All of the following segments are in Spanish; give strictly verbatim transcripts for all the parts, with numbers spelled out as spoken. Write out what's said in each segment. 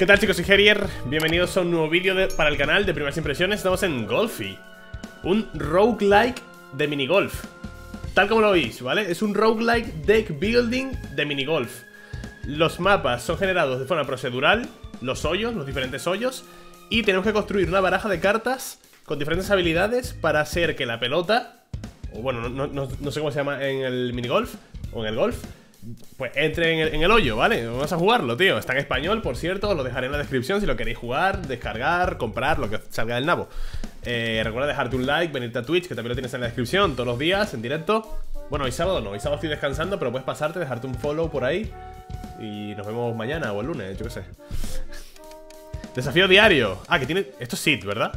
¿Qué tal, chicos? Soy Herier, bienvenidos a un nuevo vídeo de- para el canal de Primeras Impresiones. Estamos en Golfi, un roguelike de minigolf, tal como lo veis, ¿vale? Es un roguelike deck building de minigolf. Los mapas son generados de forma procedural, los hoyos, los diferentes hoyos, y tenemos que construir una baraja de cartas con diferentes habilidades para hacer que la pelota, o bueno, no, no, no sé cómo se llama en el minigolf, o en el golf, pues entre en el, en el hoyo, ¿vale? Vamos a jugarlo, tío. Está en español, por cierto, os lo dejaré en la descripción si lo queréis jugar, descargar, comprar, lo que salga del nabo. eh, Recuerda dejarte un like, venirte a Twitch, que también lo tienes en la descripción, todos los días, en directo. Bueno, hoy sábado no, hoy sábado estoy descansando, pero puedes pasarte, dejarte un follow por ahí y nos vemos mañana o el lunes, yo qué sé. Desafío diario. Ah, que tiene... Esto es Seed, ¿verdad?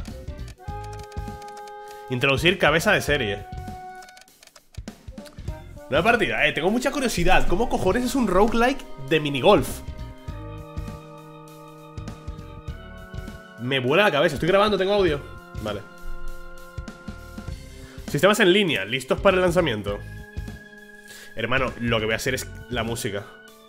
Introducir cabeza de serie. Nueva partida, eh, tengo mucha curiosidad. ¿Cómo cojones es un roguelike de minigolf? Me vuela la cabeza, estoy grabando, tengo audio. Vale. Sistemas en línea, listos para el lanzamiento. Hermano, lo que voy a hacer es la música.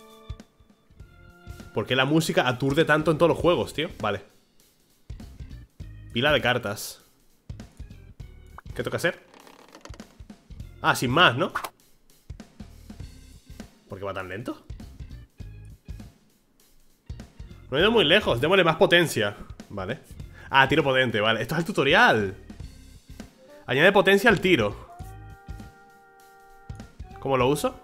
¿Por qué la música aturde tanto en todos los juegos, tío? Vale. Pila de cartas. ¿Qué toca hacer? Ah, sin más, ¿no? ¿Por qué va tan lento? No he ido muy lejos, démosle más potencia. Vale. Ah, tiro potente, vale. Esto es el tutorial. Añade potencia al tiro. ¿Cómo lo uso?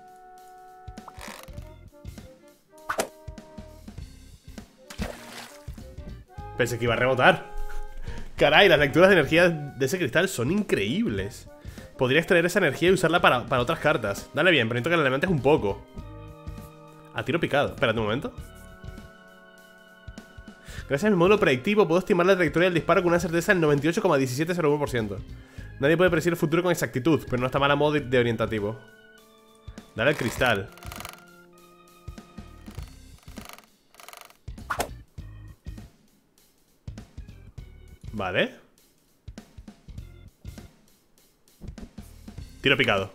Pensé que iba a rebotar. Caray, las lecturas de energía de ese cristal son increíbles. Podría extraer esa energía y usarla para, para otras cartas. Dale bien, pero necesito que la alimentes un poco. A tiro picado. Espérate un momento. Gracias a mi módulo predictivo puedo estimar la trayectoria del disparo con una certeza del noventa y ocho coma diecisiete cero uno por ciento. Nadie puede predecir el futuro con exactitud, pero no está mal a modo de, de orientativo. Dale al cristal. Vale. Tiro picado.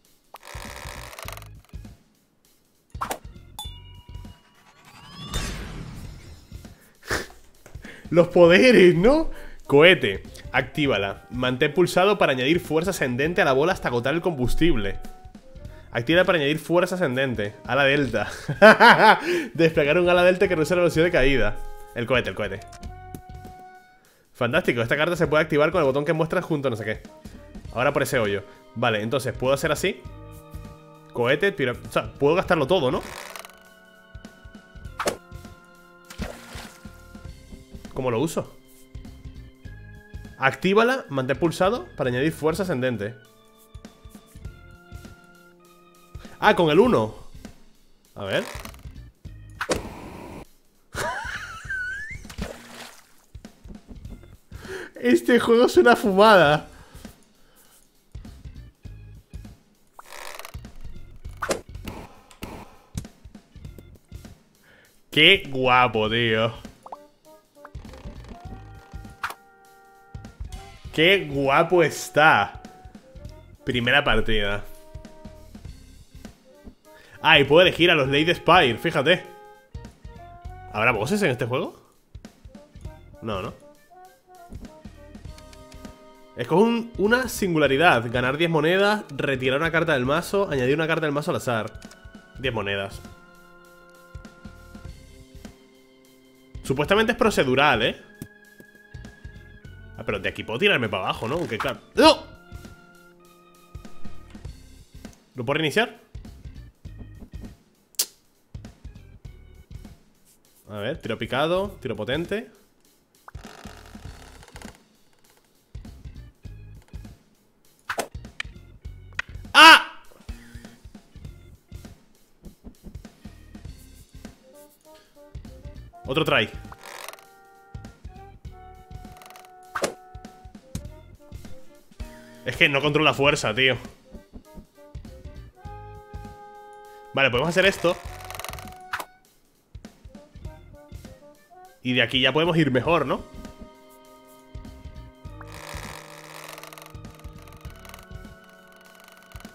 Los poderes, ¿no? Cohete. Actívala. Mantén pulsado para añadir fuerza ascendente a la bola hasta agotar el combustible. Actívala para añadir fuerza ascendente. Ala delta. Desplegar un ala delta que reduce la velocidad de caída. El cohete, el cohete. Fantástico. Esta carta se puede activar con el botón que muestras junto a no sé qué. Ahora por ese hoyo. Vale, entonces, ¿puedo hacer así? Cohete, tira... O sea, puedo gastarlo todo, ¿no? ¿Cómo lo uso? Actívala, mantén pulsado para añadir fuerza ascendente. Ah, con el uno. A ver. Este juego es una fumada. Qué guapo, tío. Qué guapo está. Primera partida. Ah, y puedo elegir a los Lady Spire, fíjate. ¿Habrá bosses en este juego? No, ¿no? Escoge un, una singularidad. Ganar diez monedas, retirar una carta del mazo, añadir una carta del mazo al azar. diez monedas. Supuestamente es procedural, ¿eh? Ah, pero de aquí puedo tirarme para abajo, ¿no? Aunque claro... ¡No! ¿Lo puedo reiniciar? A ver, tiro picado, tiro potente. ¡Ah! Otro try. Es que no controla la fuerza, tío. Vale, podemos hacer esto. Y de aquí ya podemos ir mejor, ¿no?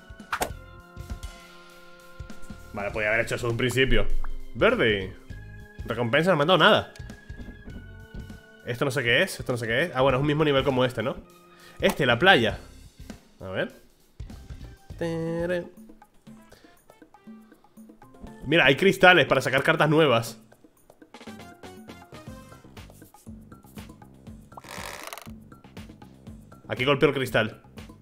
Vale, podía haber hecho eso en un principio. Verde. Recompensa, no me han dado nada. Esto no sé qué es, esto no sé qué es. Ah, bueno, es un mismo nivel como este, ¿no? Este, la playa. A ver. Mira, hay cristales para sacar cartas nuevas. Aquí golpeo el cristal.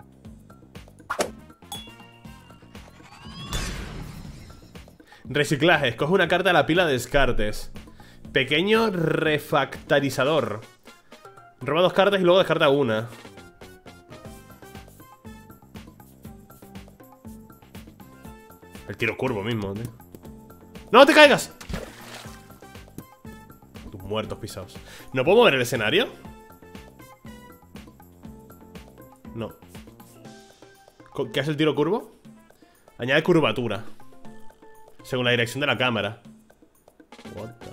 Reciclaje, escoge una carta de la pila de descartes. Pequeño refactorizador. Roba dos cartas y luego descarta una. El tiro curvo mismo, tío. ¡No te caigas! Tus muertos pisados. ¿No puedo mover el escenario? No. ¿Qué hace el tiro curvo? Añade curvatura según la dirección de la cámara. What the...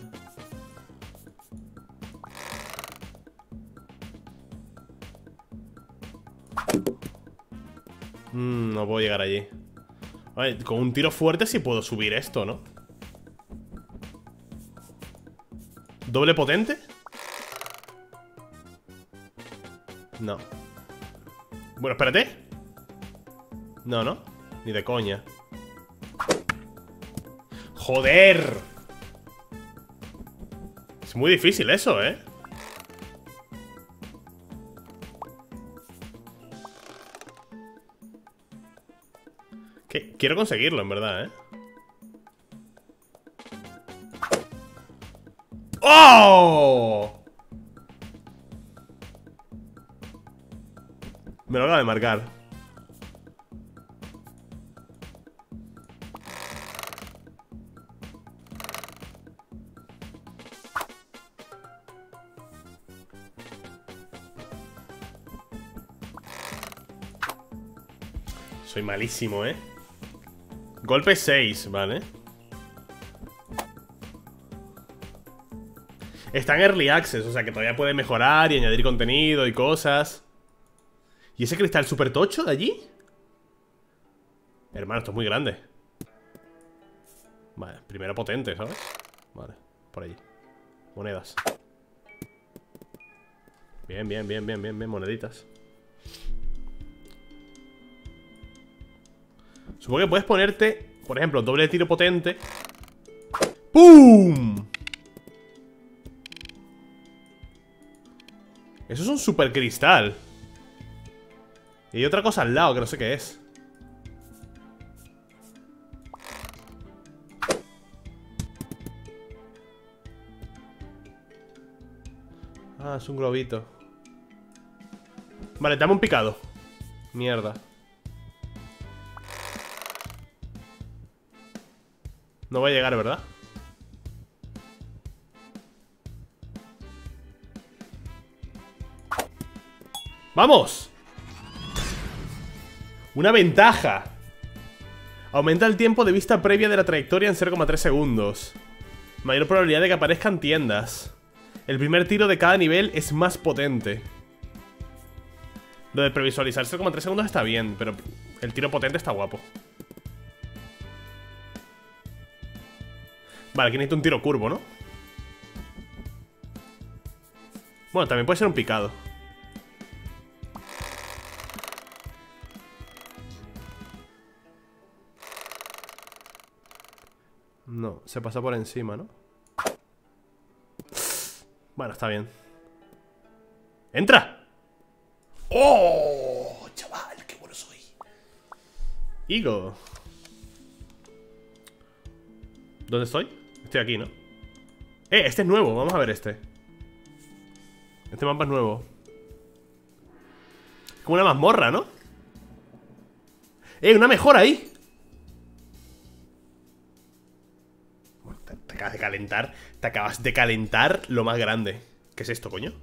mm, no puedo llegar allí. Vale, con un tiro fuerte sí puedo subir esto, ¿no? ¿Doble potente? No. Bueno, espérate. No, no, ni de coña. ¡Joder! Es muy difícil eso, ¿eh? ¿Qué? Quiero conseguirlo, en verdad, ¿eh? ¡Oh! Me lo acaba de marcar. Soy malísimo, ¿eh? Golpe seis, vale. Está en Early Access, o sea que todavía puede mejorar y añadir contenido y cosas. ¿Y ese cristal super tocho de allí? Hermano, esto es muy grande. Vale, primero potente, ¿sabes? Vale, por allí. Monedas. Bien, bien, bien, bien, bien, bien, moneditas. Supongo que puedes ponerte, por ejemplo, doble tiro potente. ¡Pum! Eso es un super cristal. Y hay otra cosa al lado que no sé qué es. Ah, es un globito. Vale, dame un picado. Mierda. No voy a llegar, ¿verdad? ¡Vamos! Una ventaja. Aumenta el tiempo de vista previa de la trayectoria en cero coma tres segundos. Mayor probabilidad de que aparezcan tiendas. El primer tiro de cada nivel es más potente. Lo de previsualizar cero coma tres segundos está bien, pero el tiro potente está guapo. Vale, aquí necesito un tiro curvo, ¿no? Bueno, también puede ser un picado. No, se pasa por encima, ¿no? Bueno, está bien. ¡Entra! ¡Oh! Chaval, qué bueno soy. Higo. ¿Dónde estoy? Estoy aquí, ¿no? Eh, este es nuevo, vamos a ver este. Este mapa es nuevo. Como una mazmorra, ¿no? Eh, una mejora ahí. Te, te acabas de calentar. Te acabas de calentar lo más grande. ¿Qué es esto, coño?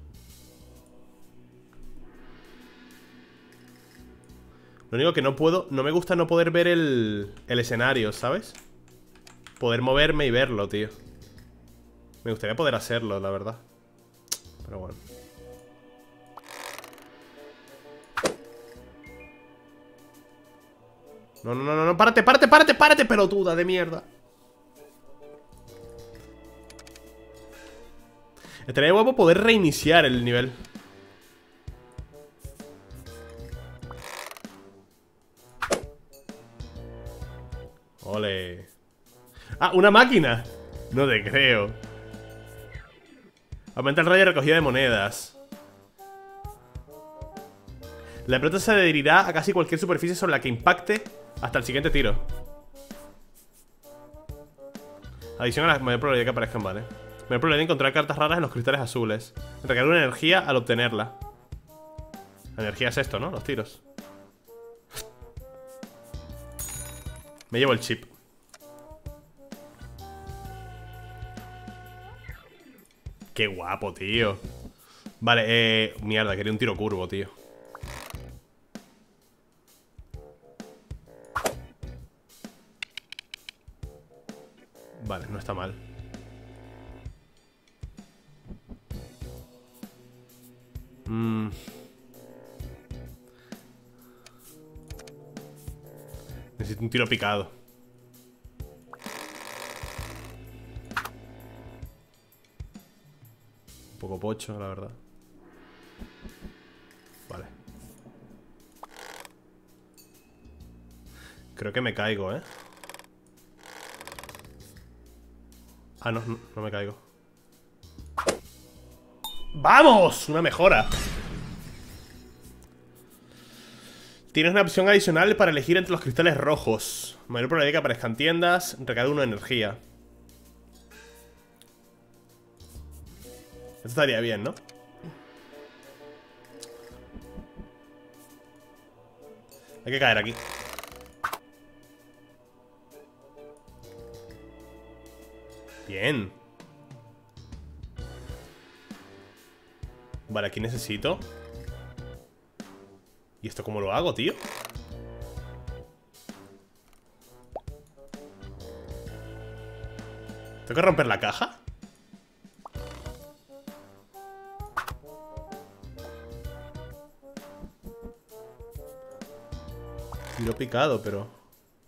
Lo único que no puedo... No me gusta no poder ver el, el escenario, ¿sabes? Poder moverme y verlo, tío. Me gustaría poder hacerlo, la verdad. Pero bueno. No, no, no, no, no, párate, párate, párate, párate, pelotuda de mierda. Estaría guapo poder reiniciar el nivel. Ole. Ah, una máquina. No te creo. Aumenta el rayo de recogida de monedas. La pelota se adherirá a casi cualquier superficie sobre la que impacte hasta el siguiente tiro. Adición a la mayor probabilidad que aparezcan, vale. Mayor probabilidad de encontrar cartas raras en los cristales azules. Recargar una energía al obtenerla. La energía es esto, ¿no? Los tiros. Me llevo el chip. Qué guapo, tío. Vale, eh... mierda, quería un tiro curvo, tío. Vale, no está mal. Mm. Necesito un tiro picado. Un poco pocho, la verdad. Vale. Creo que me caigo, ¿eh? Ah, no, no, no me caigo. ¡Vamos! Una mejora. Tienes una opción adicional para elegir entre los cristales rojos. Mayor probabilidad que aparezcan tiendas. Recarga uno de energía. Esto estaría bien, ¿no? Hay que caer aquí. Bien. Vale, aquí necesito. ¿Y esto cómo lo hago, tío? ¿Tengo que romper la caja? Tiro picado, pero...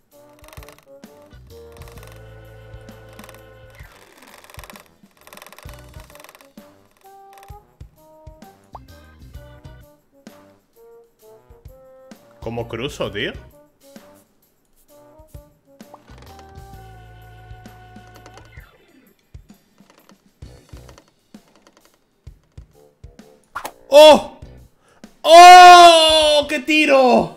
¿Cómo cruzo, tío? ¡Oh! ¡Oh! ¡Qué tiro!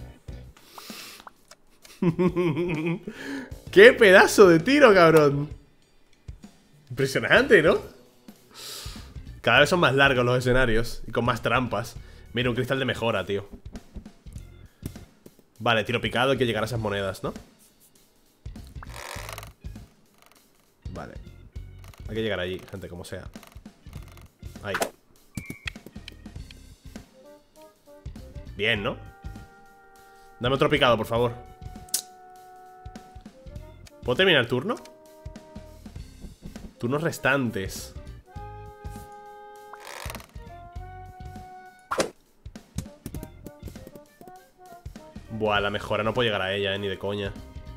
¡Qué pedazo de tiro, cabrón! Impresionante, ¿no? Cada vez son más largos los escenarios y con más trampas. Mira, un cristal de mejora, tío. Vale, tiro picado, hay que llegar a esas monedas, ¿no? Vale. Hay que llegar allí, gente, como sea. Ahí. Bien, ¿no? Dame otro picado, por favor. ¿Puedo terminar el turno? Turnos restantes. Buah, la mejora no puedo llegar a ella, eh, ni de coña.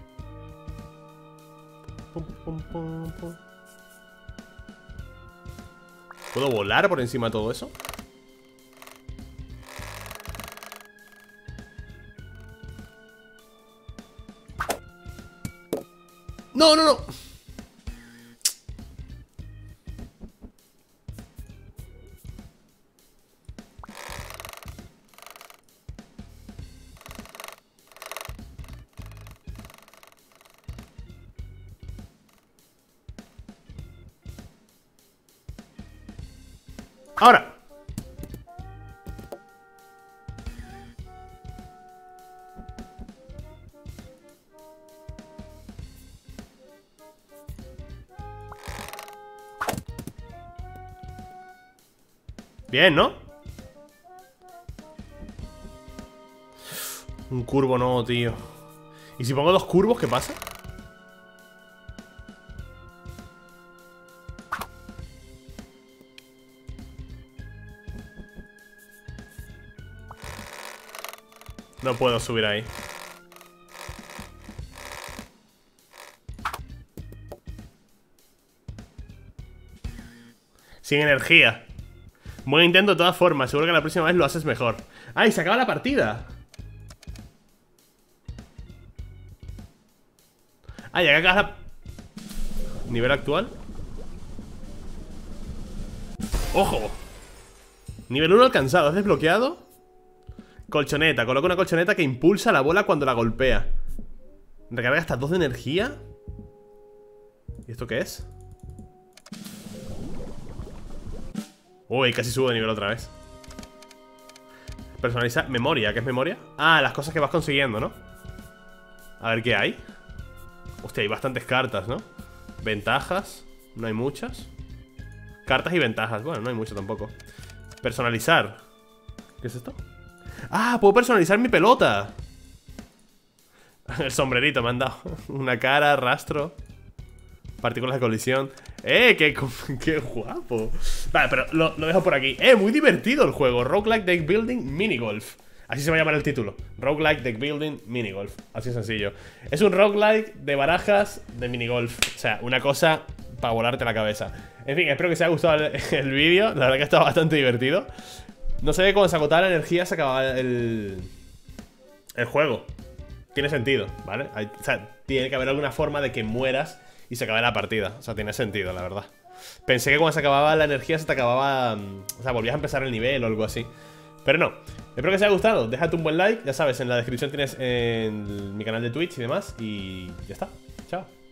Pum, pum, pum, pum. ¿Puedo volar por encima de todo eso? ¡No, no, no! Ahora. Bien, ¿no? Un curvo no, tío. ¿Y si pongo dos curvos, qué pasa? No puedo subir ahí. sin energía. Buen intento de todas formas, seguro que la próxima vez lo haces mejor. ¡Ay, se acaba la partida! ¡Ay, acá acaba la... Nivel actual. ¡Ojo! Nivel uno alcanzado, ¿has desbloqueado? Colchoneta, coloca una colchoneta que impulsa la bola cuando la golpea. Recarga hasta dos de energía. ¿Y esto qué es? Uy, casi subo de nivel otra vez. Personalizar, memoria, ¿qué es memoria? Ah, las cosas que vas consiguiendo, ¿no? A ver qué hay. Hostia, hay bastantes cartas, ¿no? Ventajas, no hay muchas. Cartas y ventajas, bueno, no hay mucho tampoco. Personalizar. ¿Qué es esto? ¡Ah! Puedo personalizar mi pelota. El sombrerito me han dado. Una cara, rastro. Partículas de colisión. ¡Eh! ¡Qué, qué guapo! Vale, pero lo, lo dejo por aquí. ¡Eh! Muy divertido el juego. Roguelike Deck Building Minigolf. Así se va a llamar el título. Roguelike Deck Building Minigolf. Así de sencillo. Es un roguelike de barajas de minigolf. O sea, una cosa para volarte la cabeza. En fin, espero que os haya gustado el, el vídeo. La verdad que ha estado bastante divertido. No sé, cuando se agotaba la energía se acababa el, el juego. Tiene sentido, ¿vale? Hay, o sea, tiene que haber alguna forma de que mueras y se acabe la partida. O sea, tiene sentido, la verdad. Pensé que cuando se acababa la energía se te acababa... O sea, volvías a empezar el nivel o algo así. Pero no. Espero que os haya gustado. Déjate un buen like. Ya sabes, en la descripción tienes en mi canal de Twitch y demás. Y ya está. Chao.